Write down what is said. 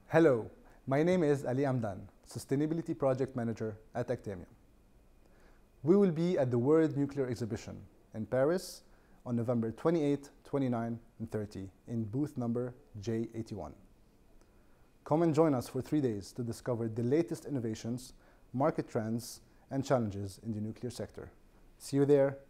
Hello, my name is Ali Hamdan, Sustainability Project Manager at Actemium. We will be at the World Nuclear Exhibition in Paris on November 28, 29, and 30 in booth number J81. Come and join us for 3 days to discover the latest innovations, market trends, and challenges in the nuclear sector. See you there.